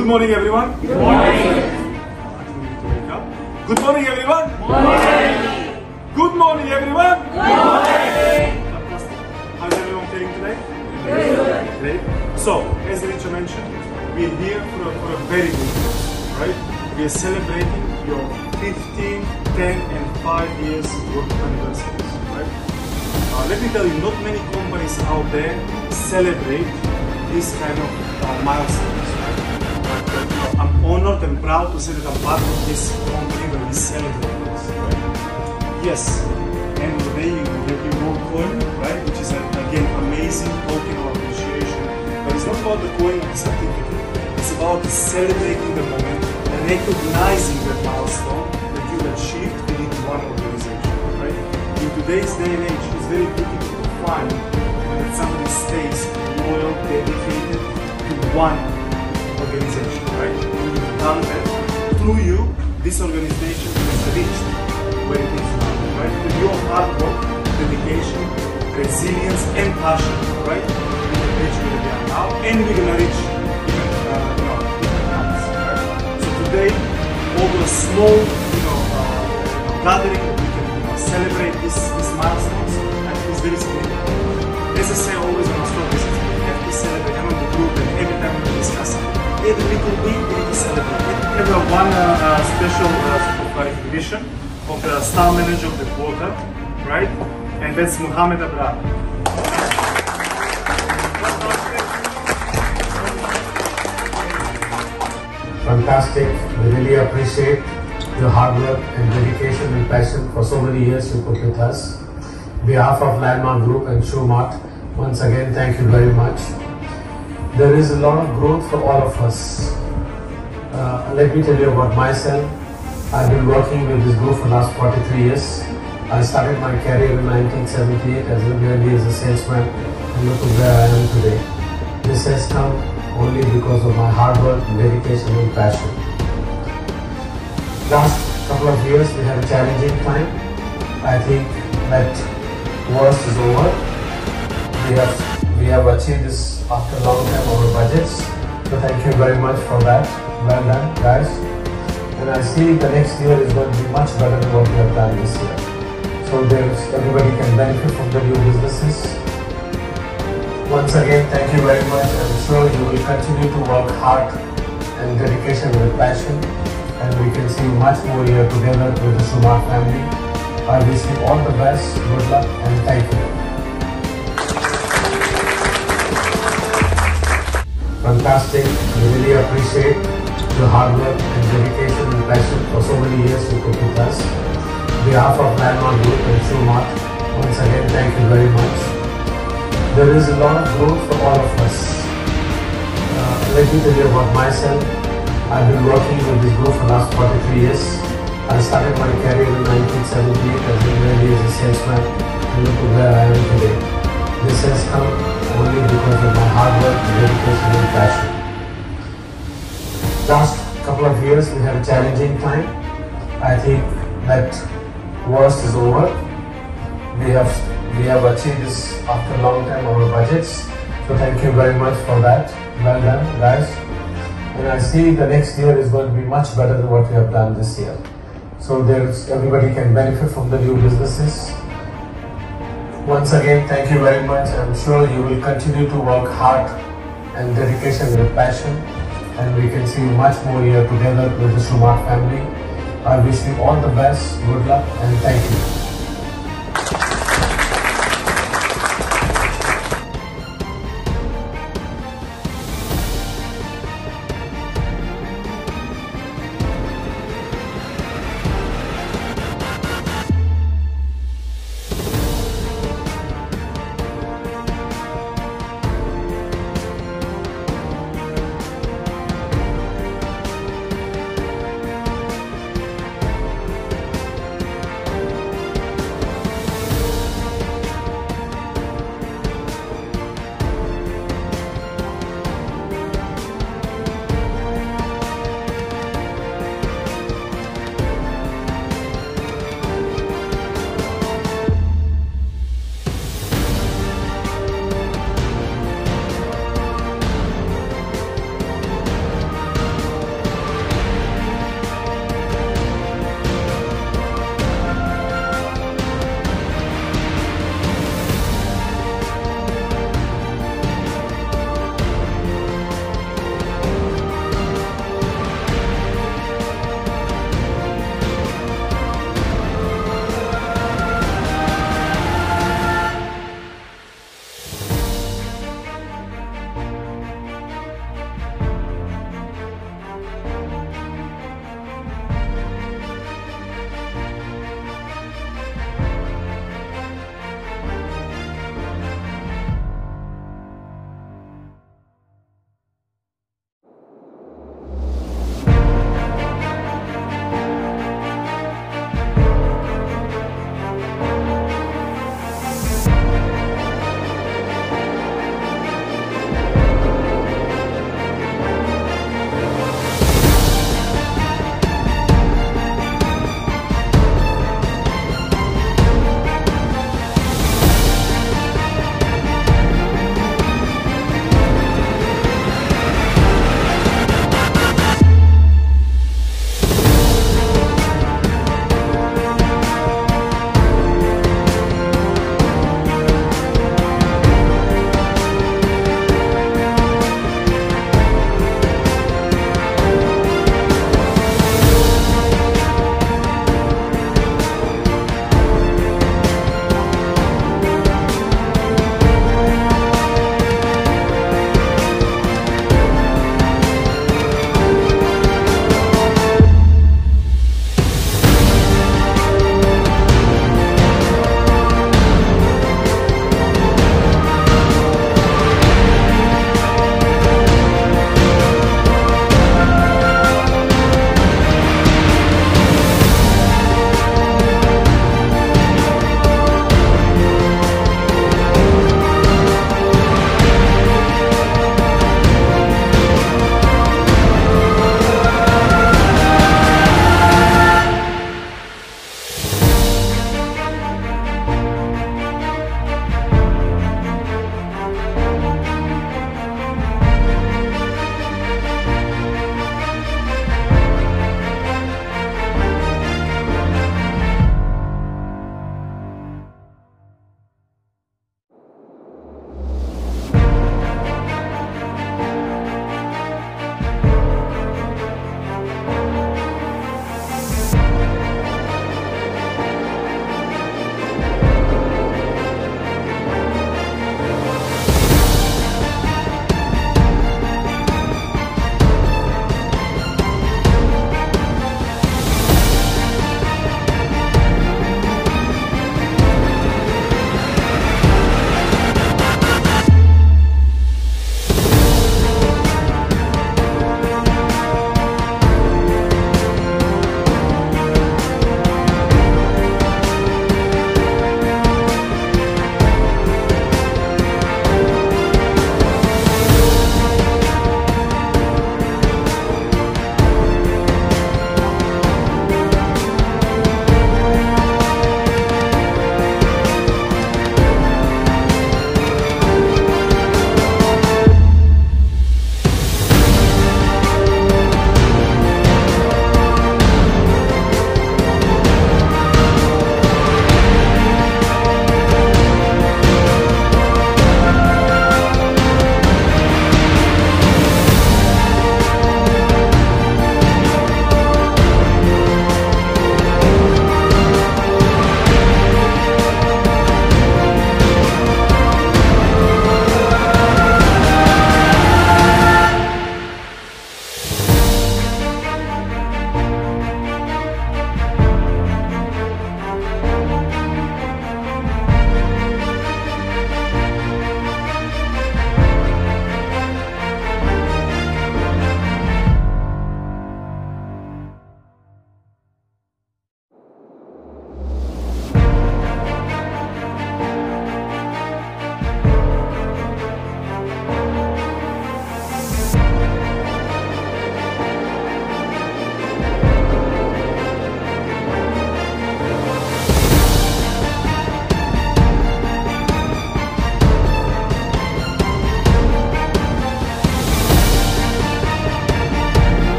Good morning, everyone. Good morning. Good morning, everyone. Good morning. Good morning, everyone. Good morning. How's everyone feeling today? Very good. Great. So, as Richa mentioned, we are here for a very good reason, right? We are celebrating your 15, 10, and 5 years work anniversaries, right? Let me tell you, not many companies out there celebrate this kind of milestones, right? But I'm honored and proud to say that I'm part of this company where we celebrate this, right? Yes, end of the day you get your gold coin, right? Which is again amazing token of appreciation. But it's not about the coin or the certificate. It's about celebrating the moment and recognizing the milestone that you achieved within one organization, right? In today's day and age, it's very difficult to find that somebody stays loyal, dedicated to one organization, right? You've done that. Through you, this organization has reached where it is now, right? With your hard work, dedication, resilience, and passion, right? We can reach where we are now, and we're gonna reach even, different heights, right? So today, over a small, gathering, we can celebrate these milestones, and it's very significant. As I say always on our stories, we have to celebrate among the group, and every time we discuss every little bit, we need to celebrate. We have one special recognition of the star manager of the quarter, right? And that's Mohammed Abrar. Fantastic. We really appreciate your hard work and dedication and passion for so many years you put with us. On behalf of Landmark Group and Shoemart, once again, thank you very much. There is a lot of growth for all of us. Let me tell you about myself. I've been working with this group for the last 43 years. I started my career in 1978 as a salesman, and look at where I am today. This has come only because of my hard work, dedication and passion. Last couple of years we had a challenging time. I think that worst is over. We have achieved this after a long time over budgets. So thank you very much for that. Well done, guys. And I see the next year is going to be much better than what we have done this year. So everybody can benefit from the new businesses. Once again, thank you very much. I'm sure you will continue to work hard and dedication with passion. And we can see much more here together with the Shoemart family. I wish you all the best, good luck, and thank you. Fantastic. We really appreciate your hard work and dedication and passion for so many years you put with us. On behalf of Landmark Group and Shoemart, once again, thank you very much. There is a lot of growth for all of us. Let me tell you about myself. I've been working with this group for the last 43 years. I started my career in 1978 as a salesman, and look at where I am today. This has come only because of my hard work, dedication and passion. Last couple of years we had a challenging time. I think that worst is over. We have achieved this after a long time over budgets. So thank you very much for that. Well done, guys. And I see the next year is going to be much better than what we have done this year. So everybody can benefit from the new businesses. Once again, thank you very much. I'm sure you will continue to work hard and dedication with passion. And we can see much more here together with the Shoemart family. I wish you all the best, good luck, and thank you.